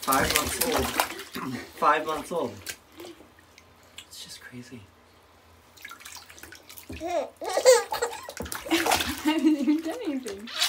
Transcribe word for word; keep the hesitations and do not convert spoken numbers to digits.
Five months old. Five months old. It's just crazy. I haven't even done anything.